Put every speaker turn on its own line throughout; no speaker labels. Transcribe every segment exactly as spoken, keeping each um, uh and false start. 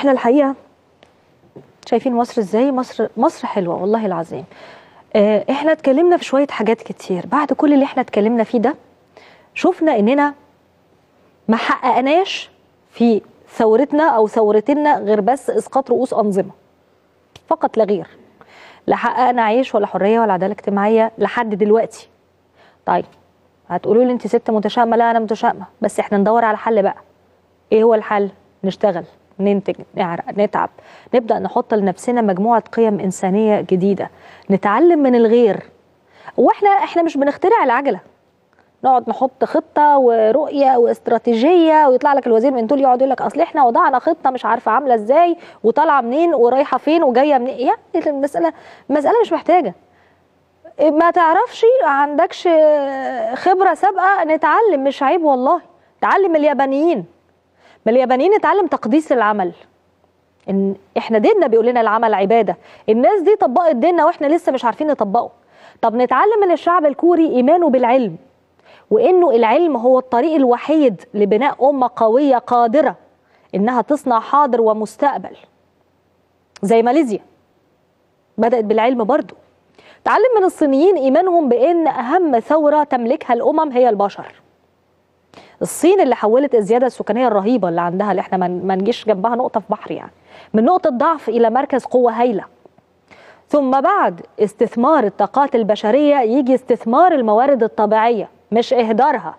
احنا الحقيقه شايفين مصر ازاي؟ مصر مصر حلوه والله العظيم. اه احنا اتكلمنا في شويه حاجات كتير. بعد كل اللي احنا اتكلمنا فيه ده شفنا اننا ما حققناش في ثورتنا او ثورتنا غير بس اسقاط رؤوس انظمه فقط لا غير. لا حققنا عيش ولا حريه ولا عداله اجتماعيه لحد دلوقتي. طيب هتقولوا لي انت ست متشائمه. لا انا متشائمه، بس احنا ندور على حل بقى. ايه هو الحل؟ نشتغل، ننتج، نعرق، نتعب، نبدأ نحط لنفسنا مجموعة قيم إنسانية جديدة، نتعلم من الغير. واحنا احنا مش بنخترع العجلة، نقعد نحط خطة ورؤية واستراتيجية ويطلع لك الوزير من دول يقعد يقول لك اصل احنا وضعنا خطة مش عارفة عاملة ازاي وطالعة منين ورايحة فين وجاية منين. يعني المسألة المسألة مش محتاجة. ما تعرفش، عندكش خبرة سابقة، نتعلم، مش عيب والله. تعلم اليابانيين. ما اليابانيين اتعلم تقديس العمل. ان احنا ديننا بيقول لنا العمل عباده، الناس دي طبقت ديننا واحنا لسه مش عارفين نطبقه. طب نتعلم من الشعب الكوري ايمانه بالعلم، وانه العلم هو الطريق الوحيد لبناء امه قويه قادره انها تصنع حاضر ومستقبل. زي ماليزيا بدات بالعلم برضو. تعلم من الصينيين ايمانهم بان اهم ثوره تملكها الامم هي البشر. الصين اللي حولت الزياده السكانيه الرهيبه اللي عندها، اللي احنا ما نجيش جنبها نقطه في بحر، يعني من نقطه ضعف الى مركز قوه هايله. ثم بعد استثمار الطاقات البشريه يجي استثمار الموارد الطبيعيه مش اهدارها.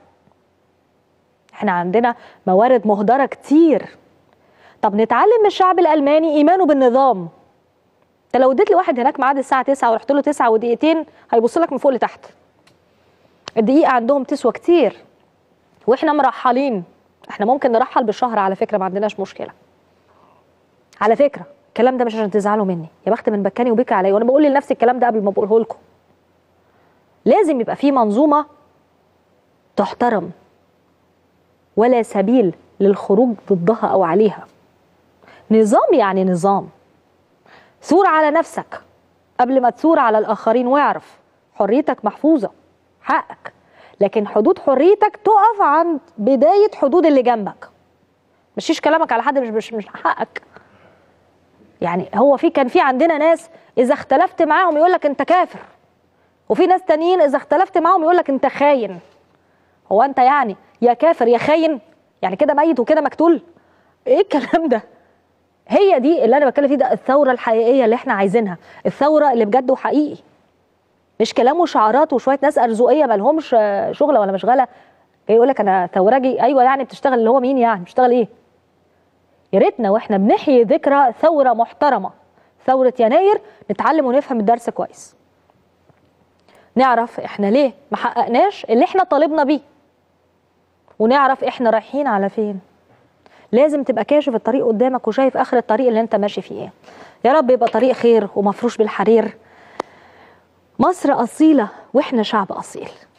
احنا عندنا موارد مهدره كتير. طب نتعلم من الشعب الالماني ايمانه بالنظام. انت لو اديت لواحد هناك ميعاد الساعه تسعة ورحت له تسعة ودقيقتين هيبص لك من فوق لتحت. الدقيقه عندهم تسوى كتير. واحنا مرحلين، احنا ممكن نرحل بالشهر على فكره، ما عندناش مشكله. على فكره الكلام ده مش عشان تزعلوا مني، يا بخت من بكاني وبكى عليا، وانا بقول لنفسي الكلام ده قبل ما بقوله لكم. لازم يبقى في منظومه تحترم، ولا سبيل للخروج ضدها او عليها. نظام يعني نظام. ثور على نفسك قبل ما تثور على الاخرين، واعرف حريتك محفوظه، حقك، لكن حدود حريتك تقف عند بداية حدود اللي جنبك. مشيش كلامك على حد مش مش, مش حقك. يعني هو في كان في عندنا ناس إذا اختلفت معاهم يقول لك أنت كافر، وفي ناس تانيين إذا اختلفت معاهم يقول لك أنت خاين. هو أنت يعني يا كافر يا خاين؟ يعني كده ميت وكده مقتول؟ إيه الكلام ده؟ هي دي اللي أنا بتكلم فيه، ده الثورة الحقيقية اللي إحنا عايزينها، الثورة اللي بجد وحقيقي. مش كلام وشعارات وشويه ناس ارزقيه ما لهمش شغله ولا مشغله جاي يقول لك انا ثورجي. ايوه يعني بتشتغل، اللي هو مين يعني بتشتغل ايه؟ يا ريتنا واحنا بنحيي ذكرى ثوره محترمه، ثوره يناير، نتعلم ونفهم الدرس كويس. نعرف احنا ليه ما حققناش اللي احنا طالبنا بيه، ونعرف احنا رايحين على فين. لازم تبقى كاشف الطريق قدامك وشايف اخر الطريق اللي انت ماشي فيه ايه. يا رب يبقى طريق خير ومفروش بالحرير. مصر أصيلة وإحنا شعب أصيل.